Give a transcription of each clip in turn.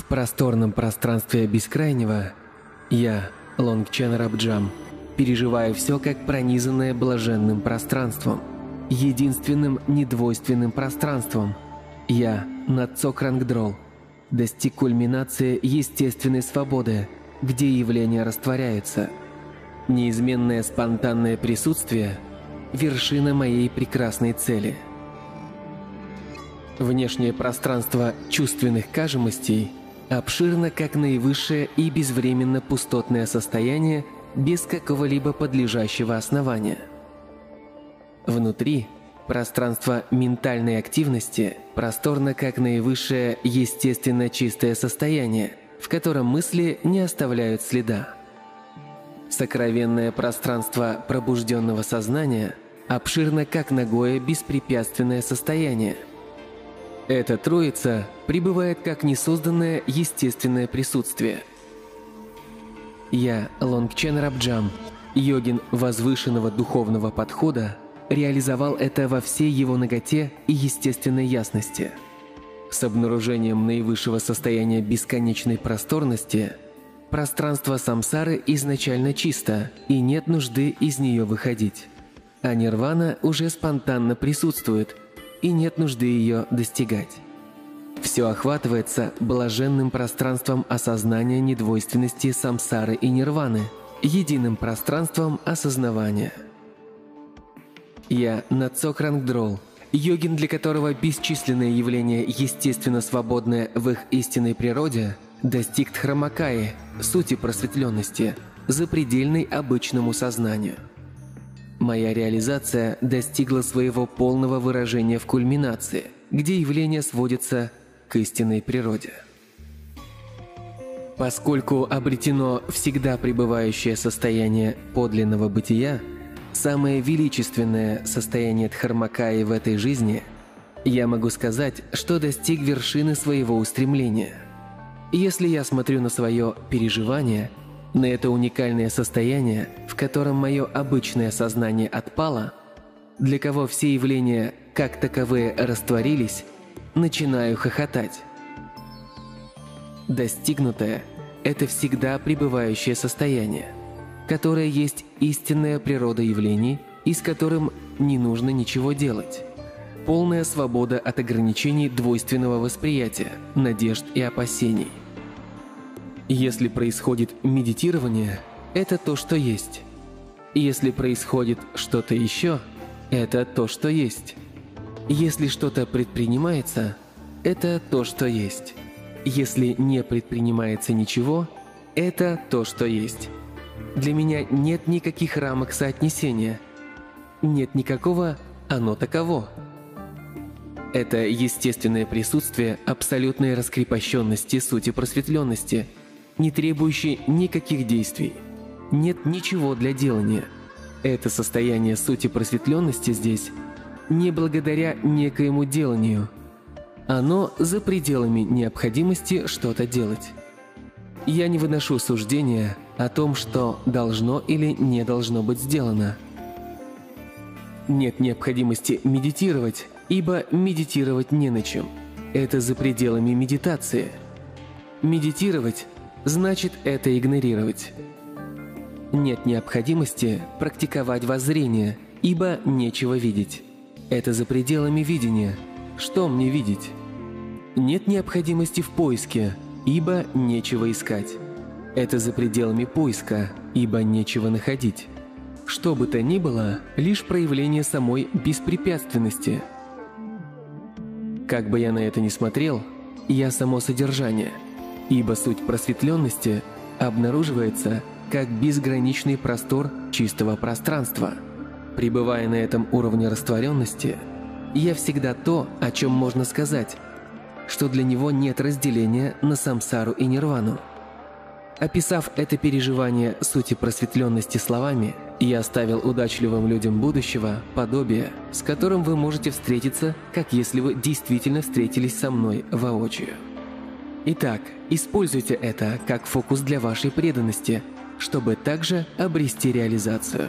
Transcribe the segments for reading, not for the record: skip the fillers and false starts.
В просторном пространстве бескрайнего я, Лонгчен Рабджам, переживаю все как пронизанное блаженным пространством, единственным недвойственным пространством. Я, Нацок Рангдрол, достиг кульминации естественной свободы, где явления растворяются. Неизменное спонтанное присутствие – вершина моей прекрасной цели. Внешнее пространство чувственных кажемостей обширно как наивысшее и безвременно пустотное состояние без какого-либо подлежащего основания. Внутри пространство ментальной активности просторно как наивысшее естественно чистое состояние, в котором мысли не оставляют следа. Сокровенное пространство пробужденного сознания обширно как нагое беспрепятственное состояние. Эта троица пребывает как несозданное естественное присутствие. Я, Лонгчен Рабджам, йогин возвышенного духовного подхода, реализовал это во всей его наготе и естественной ясности. С обнаружением наивысшего состояния бесконечной просторности пространство самсары изначально чисто, и нет нужды из нее выходить. А нирвана уже спонтанно присутствует, и нет нужды ее достигать. Все охватывается блаженным пространством осознания недвойственности самсары и нирваны, единым пространством осознавания. Я Нацок Рангдрол, йогин, для которого бесчисленные явления естественно свободны в их истинной природе, достиг Дхармакаи, сути просветленности, запредельной обычному сознанию. Моя реализация достигла своего полного выражения в кульминации, где явления сводятся к истинной природе. Поскольку обретено всегда пребывающее состояние подлинного бытия, самое величественное состояние Дхармакаи в этой жизни, я могу сказать, что достиг вершины своего устремления. Если я смотрю на свое переживание, на это уникальное состояние, в котором мое обычное сознание отпало, для кого все явления как таковые растворились, начинаю хохотать. Достигнутое – это всегда пребывающее состояние, которое есть истинная природа явлений и с которым не нужно ничего делать. Полная свобода от ограничений двойственного восприятия, надежд и опасений. Если происходит медитирование, это то, что есть. Если происходит что-то еще, это то, что есть. Если что-то предпринимается, это то, что есть. Если не предпринимается ничего, это то, что есть. Для меня нет никаких рамок соотнесения. Нет никакого «оно таково». Это естественное присутствие абсолютной раскрепощенности сути просветленности, не требующей никаких действий. Нет ничего для делания. Это состояние сути просветленности здесь не благодаря некоему деланию. Оно за пределами необходимости что-то делать. Я не выношу суждения о том, что должно или не должно быть сделано. Нет необходимости медитировать, ибо медитировать не на чем. Это за пределами медитации. Медитировать значит это игнорировать. Нет необходимости практиковать воззрение, ибо нечего видеть. Это за пределами видения. Что мне видеть? Нет необходимости в поиске, ибо нечего искать. Это за пределами поиска, ибо нечего находить. Что бы то ни было, лишь проявление самой беспрепятственности. Как бы я на это ни смотрел, я само содержание, ибо суть просветленности обнаруживается как безграничный простор чистого пространства. Пребывая на этом уровне растворенности, я всегда то, о чем можно сказать, что для него нет разделения на самсару и нирвану. Описав это переживание сути просветленности словами, я оставил удачливым людям будущего подобие, с которым вы можете встретиться, как если вы действительно встретились со мной воочию. Итак, используйте это как фокус для вашей преданности, чтобы также обрести реализацию.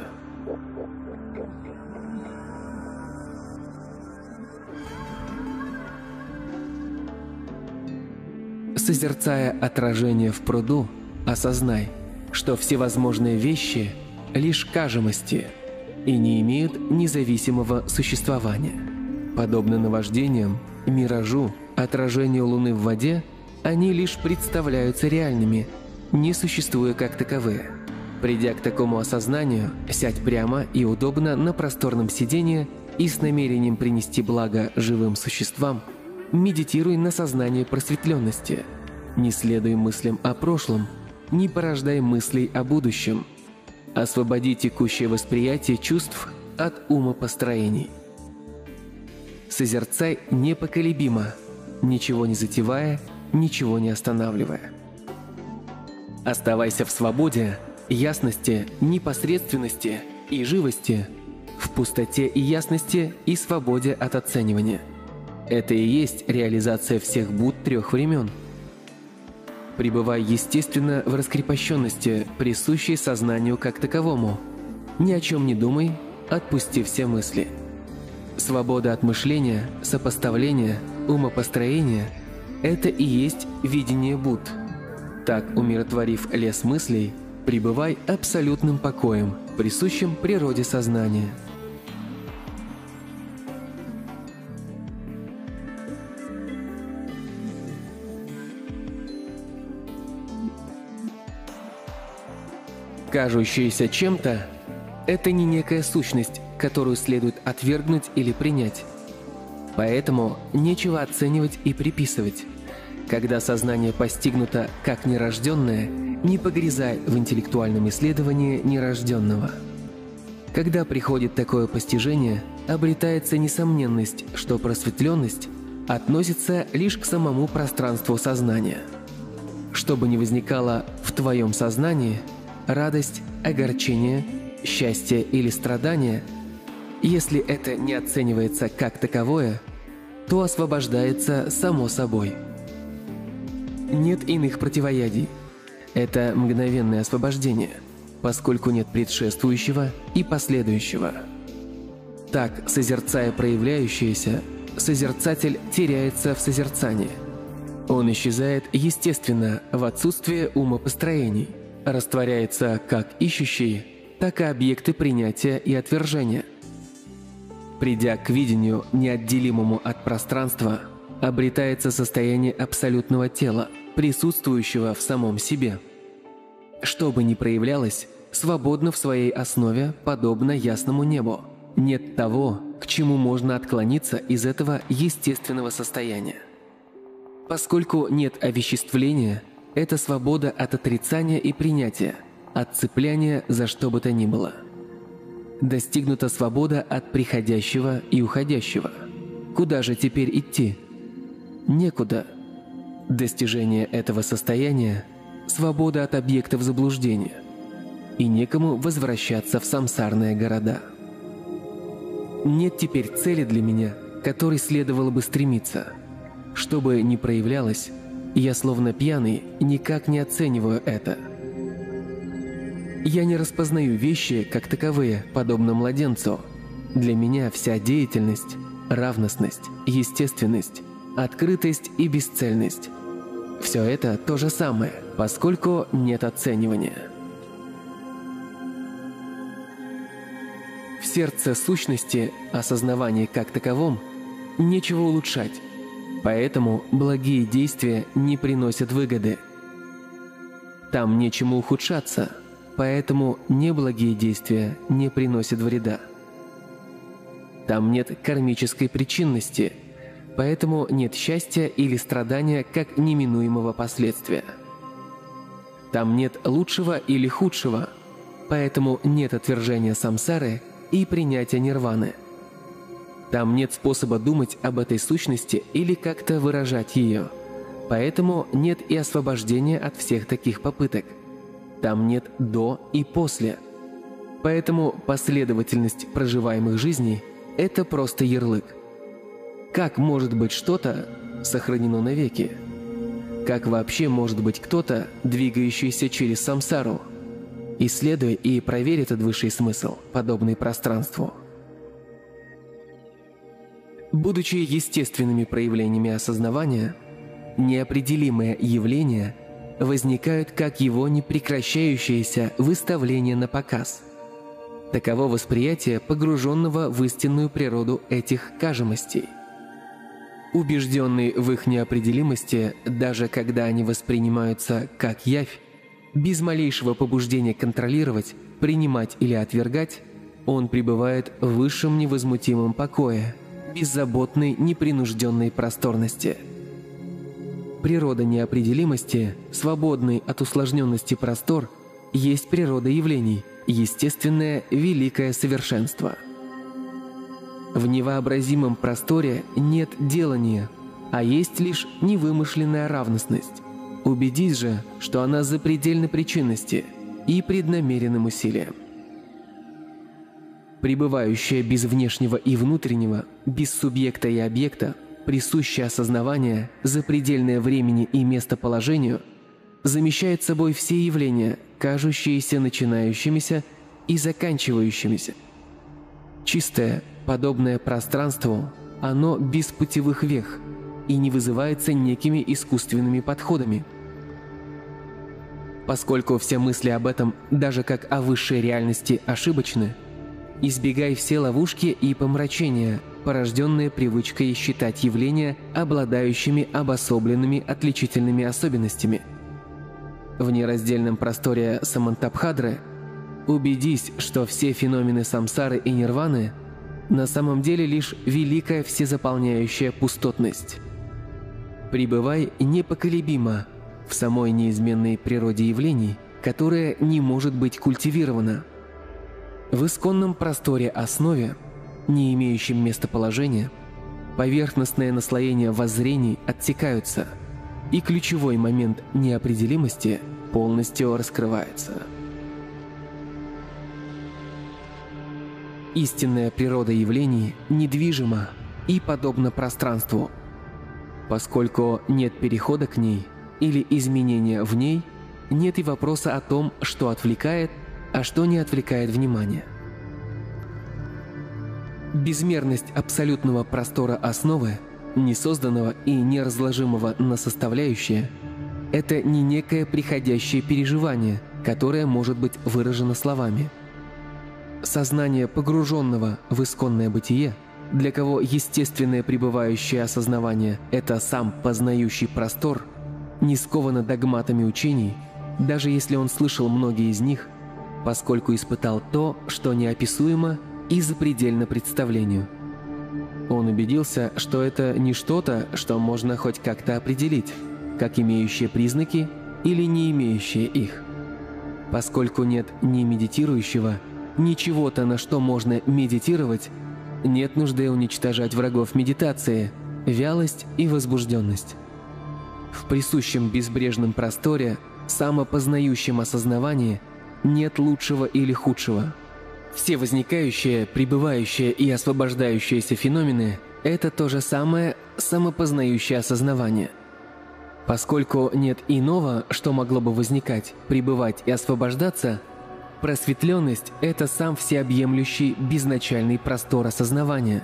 Созерцая отражение в пруду, осознай, что всевозможные вещи – лишь кажемости и не имеют независимого существования. Подобно наваждениям, миражу, отражению Луны в воде, они лишь представляются реальными, не существуя как таковые. Придя к такому осознанию, сядь прямо и удобно на просторном сиденье и с намерением принести благо живым существам, медитируй на сознание просветленности. Не следуй мыслям о прошлом, не порождай мыслей о будущем. Освободи текущее восприятие чувств от умопостроений. Созерцай непоколебимо, ничего не затевая, ничего не останавливая. Оставайся в свободе, ясности, непосредственности и живости, в пустоте и ясности и свободе от оценивания. Это и есть реализация всех Будд трех времен. Пребывай естественно в раскрепощенности, присущей сознанию как таковому. Ни о чем не думай, отпусти все мысли. Свобода от мышления, сопоставления, умопостроения – это и есть видение Будд. Так, умиротворив лес мыслей, пребывай абсолютным покоем, присущим природе сознания. Кажущееся чем-то – это не некая сущность, которую следует отвергнуть или принять. Поэтому нечего оценивать и приписывать. Когда сознание постигнуто как нерожденное, не погрязай в интеллектуальном исследовании нерожденного. Когда приходит такое постижение, обретается несомненность, что просветленность относится лишь к самому пространству сознания. Что бы ни возникало в твоем сознании – радость, огорчение, счастье или страдание, если это не оценивается как таковое, то освобождается само собой. Нет иных противоядий. Это мгновенное освобождение, поскольку нет предшествующего и последующего. Так, созерцая проявляющееся, созерцатель теряется в созерцании. Он исчезает естественно в отсутствие умопостроений, растворяется как ищущий, так и объекты принятия и отвержения. Придя к видению, неотделимому от пространства, обретается состояние абсолютного тела, присутствующего в самом себе. Что бы ни проявлялось, свободно в своей основе, подобно ясному небу. Нет того, к чему можно отклониться из этого естественного состояния. Поскольку нет овеществления, это свобода от отрицания и принятия, от цепляния за что бы то ни было. Достигнута свобода от приходящего и уходящего. Куда же теперь идти? Некуда. Достижение этого состояния – свобода от объектов заблуждения. И некому возвращаться в самсарные города. Нет теперь цели для меня, к которой следовало бы стремиться. Что бы ни проявлялось, я словно пьяный никак не оцениваю это. Я не распознаю вещи как таковые, подобно младенцу. Для меня вся деятельность – равностность, естественность, открытость и бесцельность. Все это то же самое, поскольку нет оценивания. В сердце сущности, осознавании как таковом, нечего улучшать. Поэтому благие действия не приносят выгоды. Там нечему ухудшаться, поэтому неблагие действия не приносят вреда. Там нет кармической причинности, поэтому нет счастья или страдания как неминуемого последствия. Там нет лучшего или худшего, поэтому нет отвержения самсары и принятия нирваны. Там нет способа думать об этой сущности или как-то выражать ее, поэтому нет и освобождения от всех таких попыток. Там нет «до» и «после», поэтому последовательность проживаемых жизней – это просто ярлык. Как может быть что-то сохранено навеки? Как вообще может быть кто-то, двигающийся через самсару? Исследуй и проверь этот высший смысл, подобный пространству. Будучи естественными проявлениями осознавания, неопределимые явления возникают как его непрекращающееся выставление на показ. Таково восприятие погруженного в истинную природу этих кажемостей. Убежденный в их неопределимости, даже когда они воспринимаются как явь, без малейшего побуждения контролировать, принимать или отвергать, он пребывает в высшем невозмутимом покое, беззаботной непринужденной просторности. Природа неопределимости, свободный от усложненности простор, есть природа явлений, естественное великое совершенство. В невообразимом просторе нет делания, а есть лишь невымышленная равностность. Убедись же, что она запредельна причинности и преднамеренным усилиям. Пребывающее без внешнего и внутреннего, без субъекта и объекта, присущее осознавание, запредельное времени и местоположению, замещает собой все явления, кажущиеся начинающимися и заканчивающимися. Чистое, подобное пространству, оно без путевых вех и не вызывается некими искусственными подходами. Поскольку все мысли об этом, даже как о высшей реальности, ошибочны, избегай все ловушки и помрачения, порожденные привычкой считать явления обладающими обособленными отличительными особенностями. В нераздельном просторе Самантабхадры убедись, что все феномены самсары и нирваны на самом деле лишь великая всезаполняющая пустотность. Пребывай непоколебимо в самой неизменной природе явлений, которая не может быть культивирована. В исконном просторе основе, не имеющем местоположения, поверхностное наслоение воззрений отсекаются, и ключевой момент неопределимости полностью раскрывается. Истинная природа явлений недвижима и подобна пространству. Поскольку нет перехода к ней или изменения в ней, нет и вопроса о том, что отвлекает, а что не отвлекает внимание. Безмерность абсолютного простора основы, несозданного и неразложимого на составляющие, это не некое приходящее переживание, которое может быть выражено словами. Сознание погруженного в исконное бытие, для кого естественное пребывающее осознавание – это сам познающий простор, не сковано догматами учений, даже если он слышал многие из них, поскольку испытал то, что неописуемо и запредельно представлению. Он убедился, что это не что-то, что можно хоть как-то определить, как имеющее признаки или не имеющее их. Поскольку нет ни медитирующего, ни чего-то, на что можно медитировать, нет нужды уничтожать врагов медитации, вялость и возбужденность. В присущем безбрежном просторе, самопознающем осознавании нет лучшего или худшего. Все возникающие, пребывающие и освобождающиеся феномены – это то же самое самопознающее осознавание. Поскольку нет иного, что могло бы возникать, пребывать и освобождаться, просветленность – это сам всеобъемлющий безначальный простор осознавания.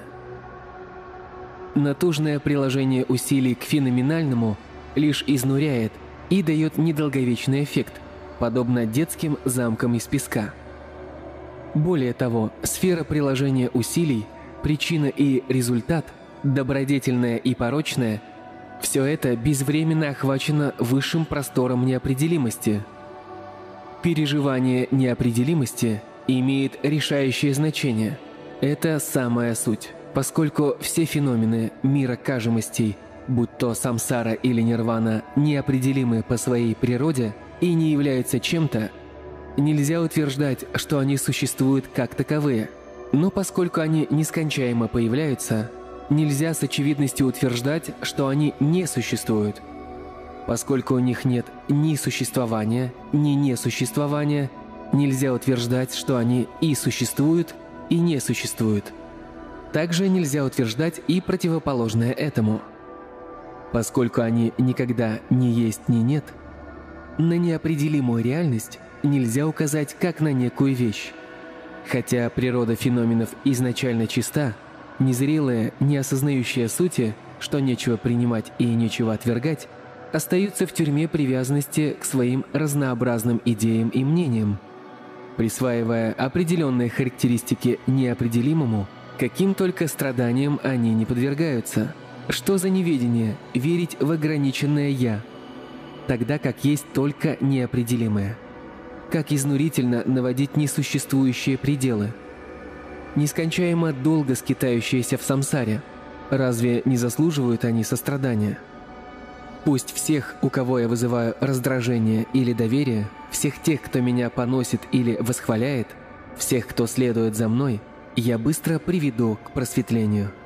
Натужное приложение усилий к феноменальному лишь изнуряет и дает недолговечный эффект, подобно детским замкам из песка. Более того, сфера приложения усилий, причина и результат, добродетельное и порочное – все это безвременно охвачено высшим простором неопределимости. Переживание неопределимости имеет решающее значение. Это самая суть, поскольку все феномены мира кажемостей, будь то самсара или нирвана, неопределимы по своей природе и не являются чем-то, нельзя утверждать, что они существуют как таковые, но поскольку они нескончаемо появляются, нельзя с очевидностью утверждать, что они не существуют. Поскольку у них нет ни существования, ни несуществования, нельзя утверждать, что они и существуют, и не существуют. Также нельзя утверждать и противоположное этому. Поскольку они никогда ни есть, ни нет, на неопределимую реальность нельзя указать как на некую вещь. Хотя природа феноменов изначально чиста, незрелая, не осознающая сути, что нечего принимать и нечего отвергать, остаются в тюрьме привязанности к своим разнообразным идеям и мнениям, присваивая определенные характеристики неопределимому, каким только страданиям они не подвергаются. Что за неведение верить в ограниченное «я», тогда как есть только неопределимое? Как изнурительно наводить несуществующие пределы, нескончаемо долго скитающиеся в самсаре. Разве не заслуживают они сострадания? Пусть всех, у кого я вызываю раздражение или доверие, всех тех, кто меня поносит или восхваляет, всех, кто следует за мной, я быстро приведу к просветлению.